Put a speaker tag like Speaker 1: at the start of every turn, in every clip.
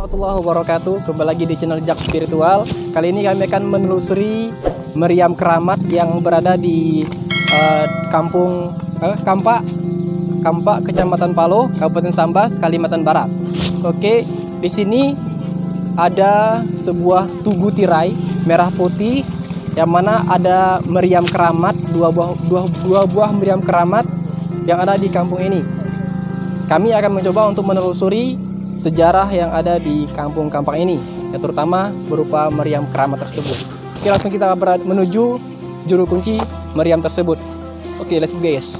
Speaker 1: warahmatullahi wabarakatuh. Kembali lagi di channel Jak Spiritual. Kali ini kami akan menelusuri meriam keramat yang berada di kampung Kampak, Kecamatan Palo, Kabupaten Sambas, Kalimantan Barat. Oke, di sini ada sebuah tugu tirai merah putih yang mana ada meriam keramat, dua buah meriam keramat yang ada di kampung ini. Kami akan mencoba untuk menelusuri sejarah yang ada di kampung Kampak ini, yang terutama berupa meriam keramat tersebut. Oke, langsung kita menuju juru kunci meriam tersebut. Oke, let's go guys.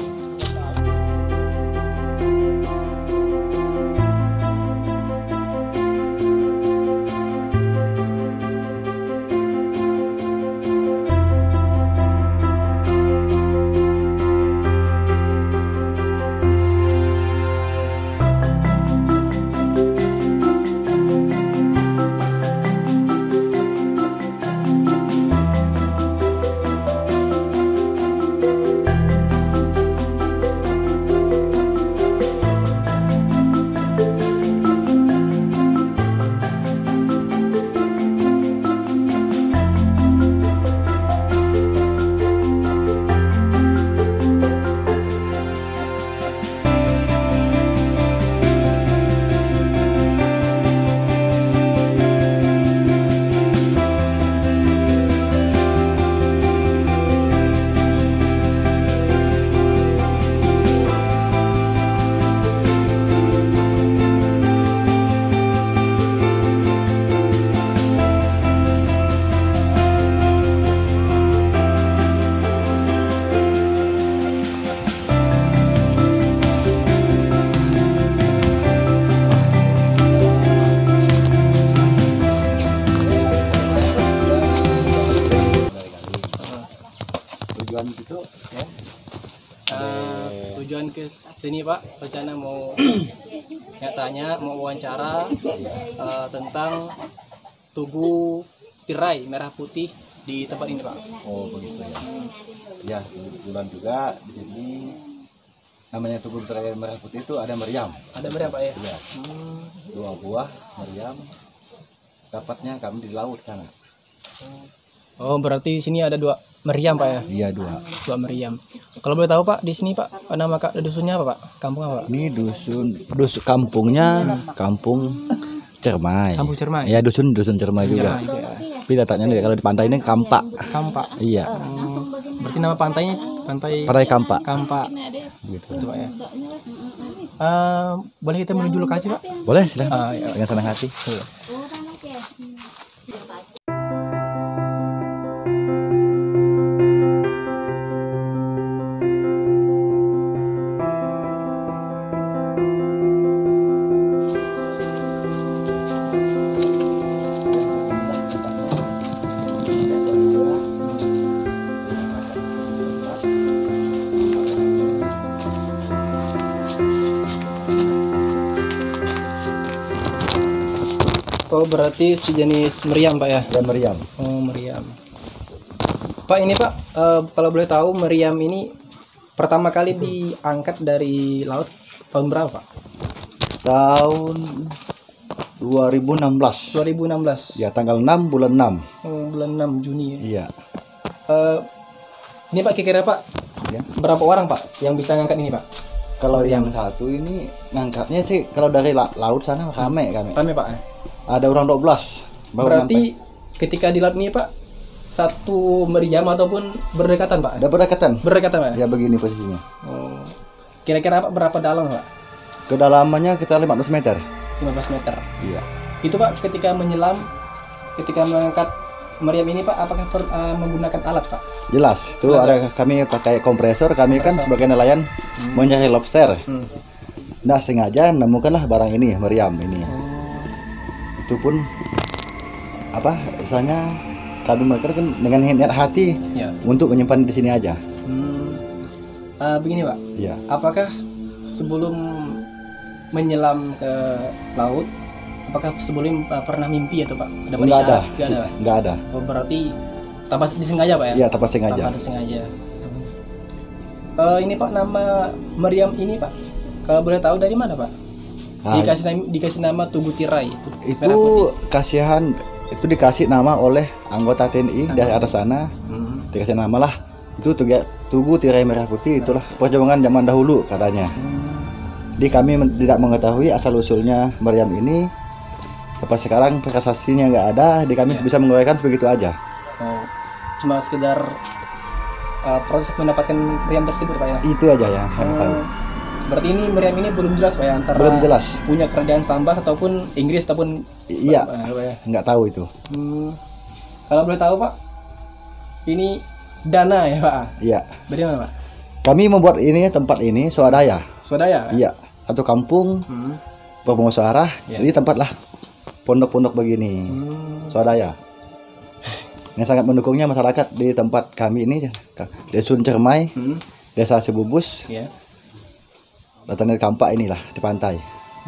Speaker 1: Tujuan ke sini Pak, rencana mau tanya, mau wawancara tentang tugu tirai merah putih di tempat ini Pak.
Speaker 2: Oh begitu ya. Ya kebetulan juga di sini namanya tugu tirai merah putih itu ada meriam.
Speaker 1: Ada meriam Pak ya?
Speaker 2: Ya. Dua buah meriam. Dapatnya kami di laut sana.
Speaker 1: Oh berarti sini ada dua meriam Pak ya?
Speaker 2: Iya dua
Speaker 1: meriam. Kalau boleh tahu Pak, di sini Pak nama dusunnya apa Pak? Kampung apa Pak?
Speaker 2: Ini dusun kampungnya Kampung Cermai.
Speaker 1: Kampung Cermai.
Speaker 2: Ya dusun Cermai juga. Tapi letaknya kalau di pantai ini Kampak.
Speaker 1: Kampak.
Speaker 2: Iya.
Speaker 1: Berarti nama pantainya Pantai
Speaker 2: Kampak.
Speaker 1: Kampak.
Speaker 2: Gitu.
Speaker 1: Itu Pak ya. Boleh kita menuju lokasi Pak?
Speaker 2: Boleh silakan.
Speaker 1: Ya.
Speaker 2: Dengan senang hati.
Speaker 1: Oh berarti sejenis meriam Pak ya?
Speaker 2: Dan meriam.
Speaker 1: Oh meriam. Pak ini Pak, kalau boleh tahu meriam ini pertama kali diangkat dari laut tahun berapa Pak?
Speaker 2: Tahun 2016.
Speaker 1: 2016.
Speaker 2: Ya tanggal 6 bulan 6.
Speaker 1: Oh, bulan 6 Juni ya?
Speaker 2: Iya.
Speaker 1: Ini Pak kira-kira Pak,
Speaker 2: Ya.
Speaker 1: berapa orang Pak yang bisa ngangkat ini Pak?
Speaker 2: Kalau yang satu ini ngangkatnya sih kalau dari laut sana rame kami.
Speaker 1: Rame Pak ya?
Speaker 2: Ada orang 12.
Speaker 1: Berarti ketika di laut ini Pak, satu meriam ataupun berdekatan Pak?
Speaker 2: Ada berdekatan.
Speaker 1: Berdekatan Pak?
Speaker 2: Ya begini posisinya.
Speaker 1: Oh. Kira-kira Pak berapa dalam Pak?
Speaker 2: Kedalamannya kita 15 meter.
Speaker 1: 15 meter.
Speaker 2: Iya.
Speaker 1: Itu Pak ketika menyelam, ketika mengangkat meriam ini Pak, apakah menggunakan alat Pak?
Speaker 2: Jelas. Itu ada kami pakai kompresor. Kami kan sebagai nelayan mencari lobster. Nah sengaja nemukanlah barang ini, meriam ini. Itu pun apa? Misalnya kami mereka kan dengan niat hati
Speaker 1: Ya.
Speaker 2: untuk menyimpan di sini aja.
Speaker 1: Begini Pak.
Speaker 2: Iya.
Speaker 1: Apakah sebelum menyelam ke laut, apakah sebelum pernah mimpi atau Pak? Ada
Speaker 2: Enggak ada.
Speaker 1: Nggak ada.
Speaker 2: Enggak ada.
Speaker 1: Oh, berarti tanpa disengaja Pak ya?
Speaker 2: Iya, tanpa sengaja.
Speaker 1: Tanpa disengaja. Ini Pak, nama meriam ini Pak, kalau boleh tahu dari mana Pak?
Speaker 2: Nah,
Speaker 1: dikasih nama Tugu Tirai itu.
Speaker 2: itu kasihan, itu dikasih nama oleh anggota TNI dari atas sana. Dikasih nama lah itu Tugu Tirai Merah Putih, itulah perjuangan zaman dahulu katanya. Jadi kami tidak mengetahui asal usulnya meriam ini. Sampai sekarang prestasinya nggak ada, jadi kami bisa menguraikan sebegitu aja.
Speaker 1: Oh, cuma sekedar proses mendapatkan meriam tersebut Pak ya.
Speaker 2: Itu aja yang kami tahu.
Speaker 1: Berarti ini meriam ini belum jelas Pak ya, antara
Speaker 2: Belum jelas.
Speaker 1: punya kerajaan Sambas ataupun Inggris ataupun
Speaker 2: Iya,
Speaker 1: Pak ya.
Speaker 2: nggak tahu itu.
Speaker 1: Kalau boleh tahu Pak, ini dana ya Pak?
Speaker 2: Iya.
Speaker 1: Dari mana Pak?
Speaker 2: Kami membuat ini tempat ini swadaya.
Speaker 1: Swadaya?
Speaker 2: Iya, satu kampung bermusyawarah. Jadi tempat lah pondok-pondok begini, swadaya. Yang sangat mendukungnya masyarakat di tempat kami ini, Desa Cermai, Desa Sebubus, datang dari Kampak inilah di pantai.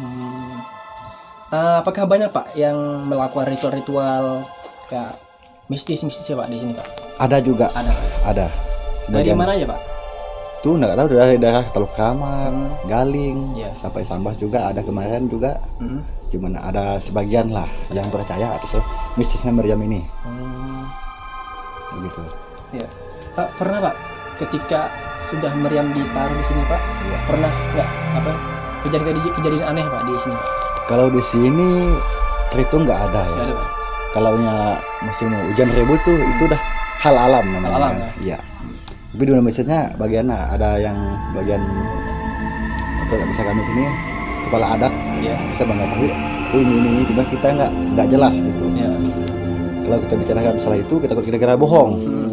Speaker 1: Apakah banyak Pak yang melakukan ritual-ritual kayak mistis-mistis ya Pak di sini Pak?
Speaker 2: Ada juga. Ada.
Speaker 1: Dari mana aja Pak?
Speaker 2: Tuh nggak tahu, dari daerah Teluk Kramat, Galing, sampai Sambas juga ada kemarin juga. Cuman ada sebagian lah yang percaya atas mistisnya meriam ini. Begitu.
Speaker 1: Ya. Pak, pernah Pak ketika sudah meriam ditaruh di sini Pak, pernah nggak kejadian aneh Pak di sini?
Speaker 2: Kalau di sini terhitung nggak ada ya.
Speaker 1: Nggak ada Pak.
Speaker 2: Kalau musim hujan ribut tuh itu udah hal alam namanya.
Speaker 1: Hal alam
Speaker 2: ya. Tapi di mistisnya bagian ada yang bagian atau bisa kami sini kepala adat bisa mengetahui ini cuma kita nggak jelas gitu. Kalau kita bicarakan masalah itu kita kira-kira bohong.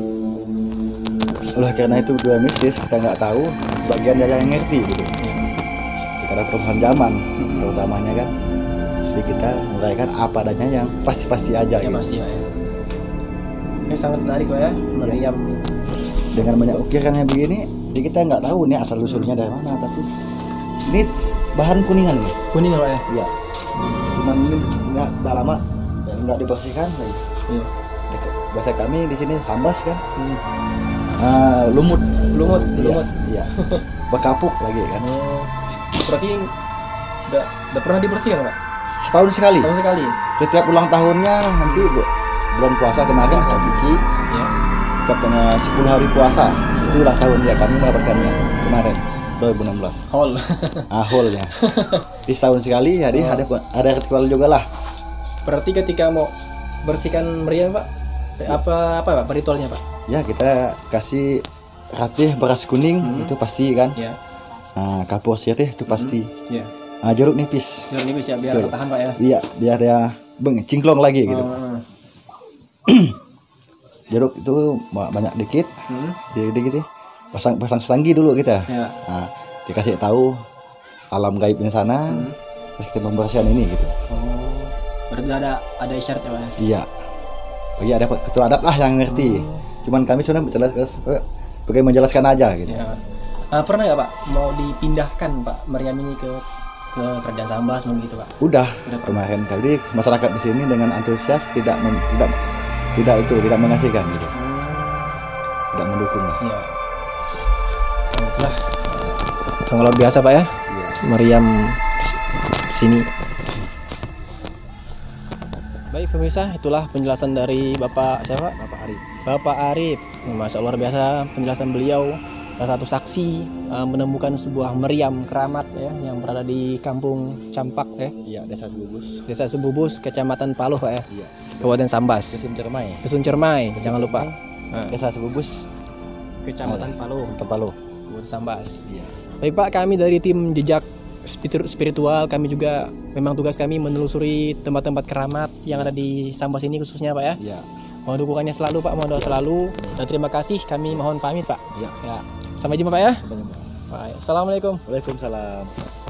Speaker 2: Oleh karena itu dua mistis kita nggak tahu, sebagian ada yang ngerti gitu. Sekarang perubahan zaman terutamanya kan, jadi kita menguraikan apa adanya yang pasti-pasti aja.
Speaker 1: Ya
Speaker 2: gitu.
Speaker 1: pasti ya. Ini sangat menarik Pak ya, meriam.
Speaker 2: Dengan banyak ukirannya begini, jadi kita nggak tahu nih asal usulnya dari mana, tapi ini bahan kuningan nih.
Speaker 1: Kuning Pak ya?
Speaker 2: Iya. Cuman ini nggak lama, nggak dibersihkan.
Speaker 1: Iya.
Speaker 2: Bahasa kami di sini Sambas kan. Lumut. Iya. Bekapuk lagi kan.
Speaker 1: Berarti udah pernah dibersihkan Pak?
Speaker 2: Setahun sekali.
Speaker 1: Setahun sekali.
Speaker 2: Setiap ulang tahunnya nanti bulan puasa kemarin saya cuci.
Speaker 1: Iya.
Speaker 2: Katanya 10 hari puasa itu ulang tahun ya, kami mendapatkannya kemarin 2016. Haulnya. Di setahun sekali jadi ada ritual juga lah.
Speaker 1: Berarti ketika mau bersihkan meriam Pak, apa Pak ritualnya Pak?
Speaker 2: Ya kita kasih ratih beras kuning itu pasti kan.
Speaker 1: Iya.
Speaker 2: Kapur sirih itu pasti.
Speaker 1: Iya.
Speaker 2: Jeruk nipis.
Speaker 1: Jeruk nipis ya biar tahan Pak ya.
Speaker 2: Iya, biar dia cingklong lagi gitu. Jeruk itu banyak dikit, dikit pasang setanggi dulu kita.
Speaker 1: Ya.
Speaker 2: Dikasih tahu alam gaibnya sana, terus kita membersihkan ini gitu.
Speaker 1: Berarti ada isyaratnya Pak ya?
Speaker 2: Iya. Bagi ada ketua adat lah yang ngerti. Cuman kami sudah menjelaskan aja gitu.
Speaker 1: Ya. Pernah nggak Pak mau dipindahkan Pak meriam ini ke kerajaan Sambas begitu Pak?
Speaker 2: Udah kemarin kali masyarakat di sini dengan antusias tidak mengasihkan gitu. Tidak mendukung lah.
Speaker 1: Iya. Itulah. Sangat luar biasa Pak ya.
Speaker 2: Iya.
Speaker 1: Meriam sini. Baik pemirsa, itulah penjelasan dari Bapak siapa? Bapak Arif. Masya Allah, luar biasa penjelasan beliau. Salah satu saksi menemukan sebuah meriam keramat ya yang berada di Kampung Campak ya.
Speaker 2: Iya,
Speaker 1: Desa Sebubus, Kecamatan Paluh Pak ya.
Speaker 2: Iya.
Speaker 1: Kabupaten Sambas. Dusun Cermai, jangan lupa.
Speaker 2: Desa Sebubus,
Speaker 1: Kecamatan Paluh. Kabupaten Sambas.
Speaker 2: Iya.
Speaker 1: Baik Pak, kami dari tim Jejak Spiritual, kami juga memang tugas kami menelusuri tempat-tempat keramat yang ada di Sambas ini khususnya Pak ya.
Speaker 2: Iya.
Speaker 1: Mohon dukungannya selalu Pak, mohon doa selalu. Dan terima kasih, kami mohon pamit Pak.
Speaker 2: Iya.
Speaker 1: Ya. Sampai jumpa Pak ya.
Speaker 2: Sampai jumpa.
Speaker 1: Baik. Assalamualaikum.
Speaker 2: Waalaikumsalam.